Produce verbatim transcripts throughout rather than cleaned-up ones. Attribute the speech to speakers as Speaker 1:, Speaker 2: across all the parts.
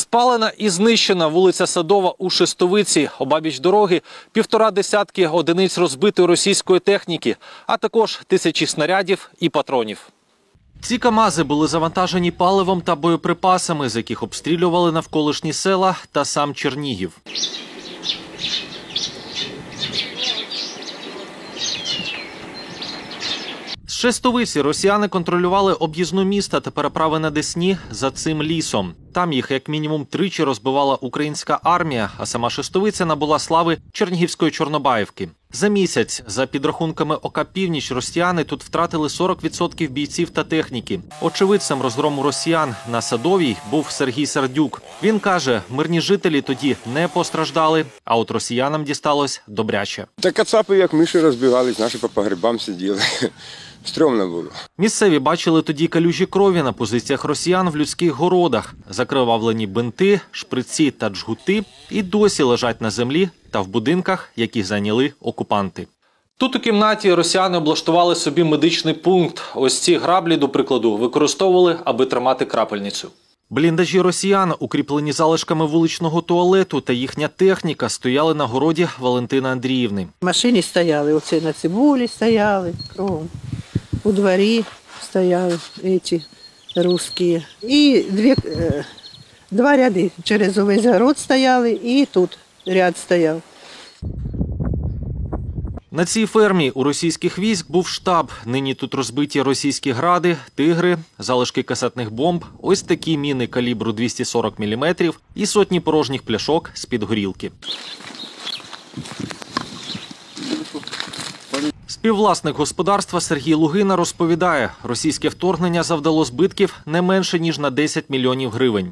Speaker 1: Спалена і знищена вулиця Садова у Шестовиці. Обабіч дороги півтора десятки одиниць розбитої російської техніки, а також тисячі снарядів і патронів. Ці КАМАЗи були завантажені паливом та боєприпасами, з яких обстрілювали навколишні села та сам Чернігів. З Шестовиці росіяни контролювали об'їзну міста та переправи на Десні за цим лісом. Там їх як мінімум тричі розбивала українська армія, а сама Шестовиця набула слави Чернігівської Чорнобаївки. За місяць, за підрахунками ОК «Північ», росіяни тут втратили сорок відсотків бійців та техніки. Очевидцем розгрому росіян на Садовій був Сергій Сердюк. Він каже, мирні жителі тоді не постраждали, а от росіянам дісталось добряче.
Speaker 2: Та кацапи, як миші, розбігались, наші по погребам сиділи. Стрьомно було.
Speaker 1: Місцеві бачили тоді калюжі крові на позиціях росіян в людських городах. Закривавлені бинти, шприці та джгути і досі лежать на землі та в будинках, які зайняли окупанти. Тут у кімнаті росіяни облаштували собі медичний пункт. Ось ці граблі, до прикладу, використовували, аби тримати крапельницю. Бліндажі росіян, укріплені залишками вуличного туалету, та їхня техніка стояли на городі Валентини Андріївни.
Speaker 3: Машини стояли, оце на цибулі стояли, кругом. У дворі стояли ці русські. І дві, два ряди через увесь город стояли, і тут ряд стояв.
Speaker 1: На цій фермі у російських військ був штаб. Нині тут розбиті російські гради, тигри, залишки касетних бомб, ось такі міни калібру двісті сорок міліметрів і сотні порожніх пляшок з-під горілки. Співвласник господарства Сергій Лугина розповідає, російське вторгнення завдало збитків не менше, ніж на десять мільйонів гривень.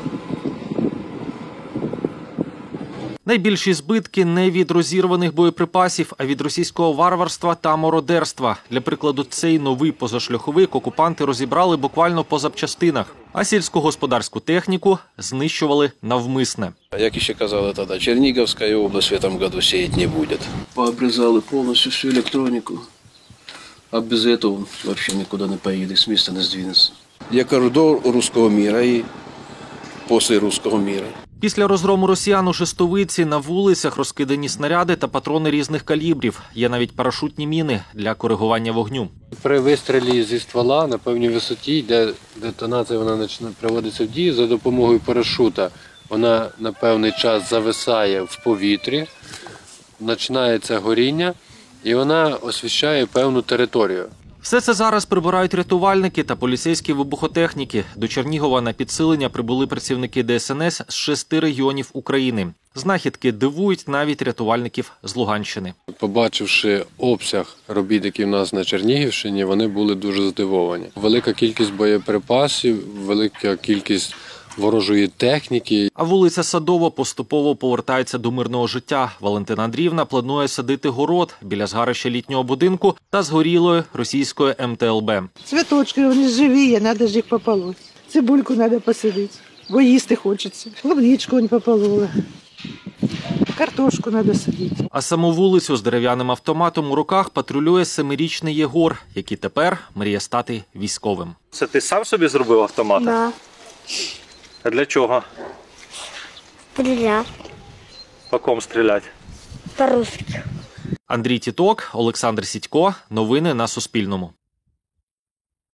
Speaker 1: Найбільші збитки не від розірваних боєприпасів, а від російського варварства та мародерства. Для прикладу, цей новий позашляховик окупанти розібрали буквально по запчастинах, а сільськогосподарську техніку знищували навмисне.
Speaker 4: Як ще казали тоді, Чернігівська область в цьому році сіяти не буде. Пообрізали повністю всю електроніку, а без цього взагалі нікуди не поїде, з міста не здвинеться. Я кажу, до руського міра і після руського міра.
Speaker 1: Після розгрому росіян у Шестовиці на вулицях розкидані снаряди та патрони різних калібрів. Є навіть парашутні міни для коригування вогню.
Speaker 5: При вистрілі зі ствола на певній висоті, де детонація вона проводиться в дію, за допомогою парашута вона на певний час зависає в повітрі, починається горіння і вона освіщає певну територію.
Speaker 1: Все це зараз прибирають рятувальники та поліцейські вибухотехніки. До Чернігова на підсилення прибули працівники Де Ес Ен Ес з шести регіонів України. Знахідки дивують навіть рятувальників з Луганщини.
Speaker 5: Побачивши обсяг робіт, які в нас на Чернігівщині, вони були дуже здивовані. Велика кількість боєприпасів, велика кількість ворожої техніки.
Speaker 1: А вулиця Садова поступово повертається до мирного життя. Валентина Андріївна планує садити город біля згарища літнього будинку та згорілої російської Ем Те Ел Бе.
Speaker 3: Цвіточки, вони живі, треба ж їх пополоти. Цибульку треба посадити, бо їсти хочеться. Клубничку не пополола. Картошку треба садити.
Speaker 1: А саму вулицю з дерев'яним автоматом у руках патрулює семирічний Єгор, який тепер мріє стати військовим. Це ти сам собі зробив автомат?
Speaker 6: Да.
Speaker 1: А для чого?
Speaker 6: Стріляти.
Speaker 1: По ком стріляти?
Speaker 6: По-русски.
Speaker 1: Андрій Тіток, Олександр Сідько. Новини на Суспільному.